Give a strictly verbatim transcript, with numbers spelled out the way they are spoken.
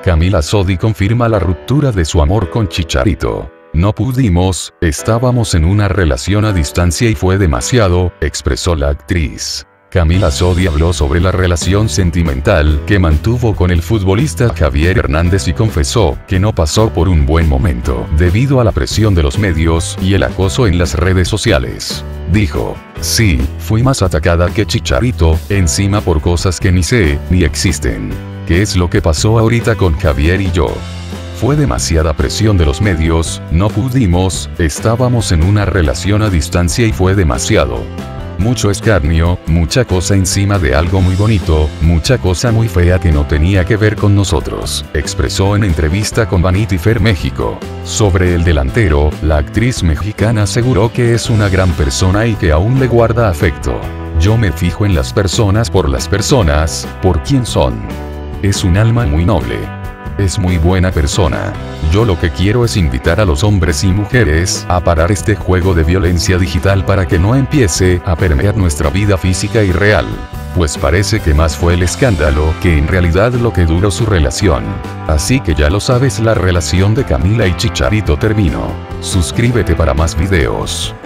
Camila Sodi confirma la ruptura de su amor con Chicharito. No pudimos, estábamos en una relación a distancia y fue demasiado, expresó la actriz. Camila Sodi habló sobre la relación sentimental que mantuvo con el futbolista Javier Hernández y confesó que no pasó por un buen momento debido a la presión de los medios y el acoso en las redes sociales. Dijo: sí, fui más atacada que Chicharito, encima por cosas que ni sé, ni existen. ¿Qué es lo que pasó ahorita con Javier y yo? Fue demasiada presión de los medios, no pudimos, estábamos en una relación a distancia y fue demasiado. Mucho escarnio, mucha cosa encima de algo muy bonito, mucha cosa muy fea que no tenía que ver con nosotros, expresó en entrevista con Vanity Fair México. Sobre el delantero, la actriz mexicana aseguró que es una gran persona y que aún le guarda afecto. Yo me fijo en las personas por las personas, por quién son. Es un alma muy noble. Es muy buena persona. Yo lo que quiero es invitar a los hombres y mujeres a parar este juego de violencia digital para que no empiece a permear nuestra vida física y real. Pues parece que más fue el escándalo que en realidad lo que duró su relación. Así que ya lo sabes, la relación de Camila y Chicharito terminó. Suscríbete para más videos.